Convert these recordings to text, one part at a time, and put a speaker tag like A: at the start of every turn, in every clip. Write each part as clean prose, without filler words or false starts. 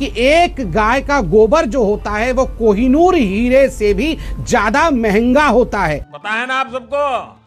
A: कि एक गाय का गोबर जो होता है वो कोहिनूर हीरे से भी ज्यादा महंगा होता है।
B: पता है ना आप सबको?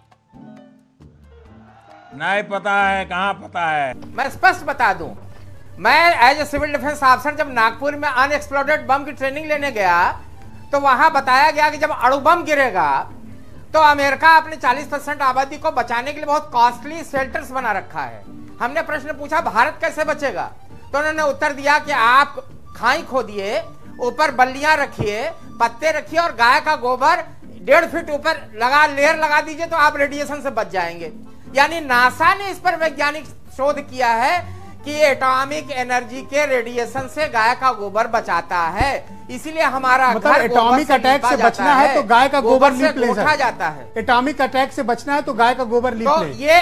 B: नहीं पता है? कहाँ पता है?
C: मैं स्पष्ट बता दूं, मैं as a civil defence officer जब नागपुर में अनएक्सप्लोडेड बम की ट्रेनिंग लेने गया तो वहां बताया गया कि जब अणु बम गिरेगा तो अमेरिका अपने 40% आबादी को बचाने के लिए बहुत कॉस्टली शेल्टर्स बना रखा है। हमने प्रश्न पूछा भारत कैसे बचेगा, तो उन्होंने उत्तर दिया कि आप खाई खोदिए, ऊपर बल्लियां रखिए, पत्ते रखिए और गाय का गोबर 1.5 फीट ऊपर लेयर लगा दीजिए तो आप रेडिएशन से बच जाएंगे। यानी नासा ने इस पर वैज्ञानिक शोध किया है कि एटॉमिक एनर्जी के रेडिएशन से गाय का गोबर बचाता है, इसीलिए हमारा घर
D: एटॉमिक अटैक से बचना है तो गाय का गोबर लीप ले
C: जाता है।
D: एटॉमिक अटैक से बचना है तो गाय का गोबर लीप ले।
C: ये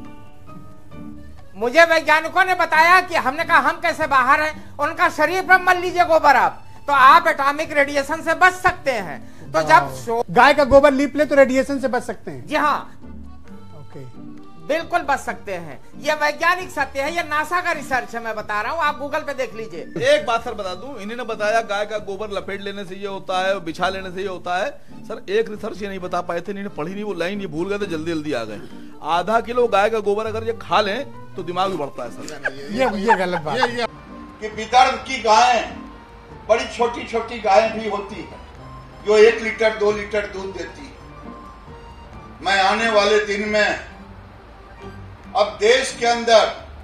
C: मुझे वैज्ञानिकों ने बताया कि हमने कहा हम कैसे बाहर हैं, उनका शरीर पर मल लीजिए गोबर आप, तो आप एटॉमिक रेडिएशन से बच सकते हैं। तो जब
D: गाय का गोबर लीप ले तो रेडिएशन से बच सकते हैं।
C: जी हाँ, बिल्कुल बच सकते हैं। यह वैज्ञानिक सत्य है, यह नासा का रिसर्च है, मैं बता रहा हूँ, आप गूगल पे देख लीजिए।
E: एक बात सर बता दूं, इन्होंने बताया गाय का गोबर लपेट लेने से ये होता है, बिछा लेने से ये होता है। सर एक रिसर्च ये नहीं बता पाए थे, इन्होंने पढ़ी नहीं, वो लाइन ये भूल गए थे, जल्दी जल्दी आ गए। आधा किलो गाय का गोबर अगर ये खा लें तो दिमाग भी बढ़ता है सर।
D: ये गलत बात है
F: कि विदर्भ की गायें बड़ी छोटी छोटी गायें भी होती है जो 1 लीटर 2 लीटर दूध देती है। मैं आने वाले दिन में अब देश के अंदर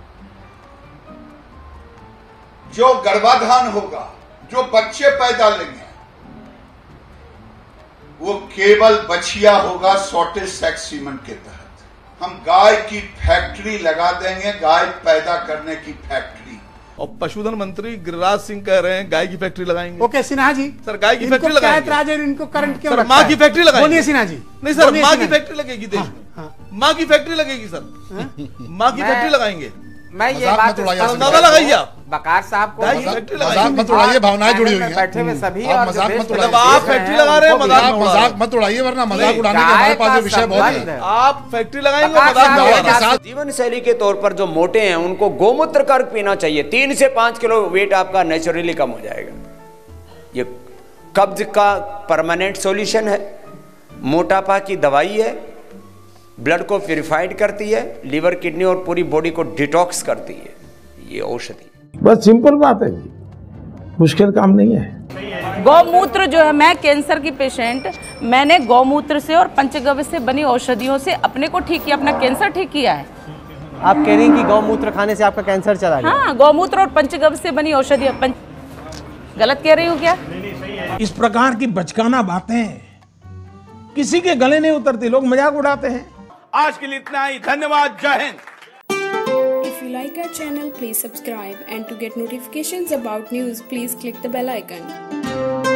F: जो गर्भाधान होगा, जो बच्चे पैदा लेंगे, वो केवल बछिया होगा सॉर्टेज सेक्स सीमेंट के तहत। हम गाय की फैक्ट्री लगा देंगे, गाय पैदा करने की फैक्ट्री।
E: और पशुधन मंत्री गिरिराज सिंह कह रहे हैं गाय की फैक्ट्री लगाएंगे।
D: ओके सिन्हा जी,
E: सर गाय की फैक्ट्री लगाएंगे।
D: इनको करंट क्यों
E: सर माँ की फैक्ट्री लगाएंगे।
D: बोलिए सिन्हा जी।
E: नहीं सर, माँ की फैक्ट्री लगेगी देश में। माँ की फैक्ट्री लगेगी सर, माँ की फैक्ट्री लगाएंगे।
C: मैं ये बात
E: अंदाजा लगाइए आप।
C: बकार साहब को
G: मजाक मत उड़ाइए, भावनाएं जुड़ी हुई हैं।
C: बैठे हुए सभी
G: आप मजाक मत उड़ाइए।
E: आप फैक्ट्री लगा रहे हैं,
G: मजाक मत उड़ाइए, वरना मजाक उड़ाने के हमारे पास जो विषय बहुत है।
E: आप फैक्ट्री लगाएंगे, मजाक।
H: जीवन शैली के तौर पर जो मोटे हैं उनको गोमूत्र कर पीना चाहिए। 3 से 5 किलो वेट आपका नेचुरली कम हो जाएगा। ये कब्ज का परमानेंट सॉल्यूशन है, मोटापा की दवाई है, ब्लड को प्यूरिफाइड करती है, लीवर किडनी और पूरी बॉडी को डिटॉक्स करती है ये औषधि।
I: बस सिंपल बात है जी, मुश्किल काम नहीं है।
J: गौमूत्र जो है, मैं कैंसर की पेशेंट, मैंने गौमूत्र से और पंचगव्य से बनी औषधियों से अपने को ठीक किया, अपना कैंसर ठीक किया है।
K: आप कह रही हैं कि गौमूत्र खाने से आपका कैंसर चला गया?
J: हाँ, गौमूत्र और पंचगव्य से बनी औषधि। गलत कह रही हूँ क्या?
I: इस प्रकार की बचकाना बातें किसी के गले नहीं उतरती, लोग मजाक उड़ाते हैं।
F: आज के लिए इतना ही, धन्यवाद, जय Hind.
L: If you like our channel, please subscribe, and to get notifications about news, please click the bell icon.